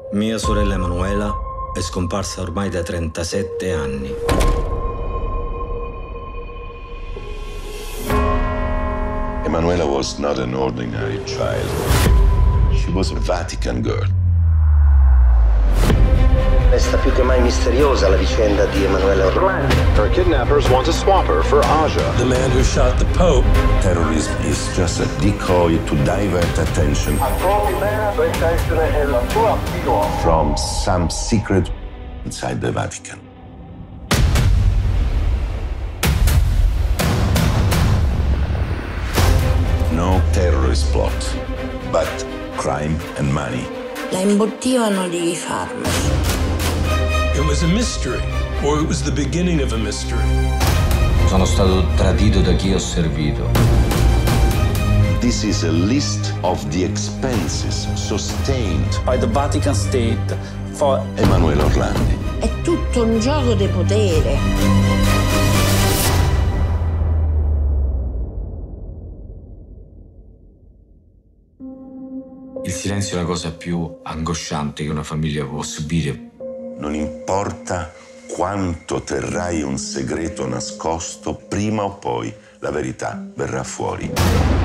Mia sorella Emanuela è scomparsa ormai da 37 anni. Emanuela was not an ordinary child. She was a Vatican girl. Resta più che mai misteriosa la vicenda di Emanuela Orlandi. Her kidnappers want to swap her for Aja. The man who shot the Pope. Terrorism is just a decoy to divert attention from some secret inside the Vatican. No terrorist plot, but crime and money. La imbottivano di farmaci. It was a mystery, or it was the beginning of a mystery. Sono stato tradito da chi ho servito. This is a list of the expenses sustained by the Vatican State for Emanuela Orlandi. È tutto un gioco di potere. Il silenzio è la cosa più angosciante che una famiglia può subire. Non importa quanto terrai un segreto nascosto, prima o poi la verità verrà fuori.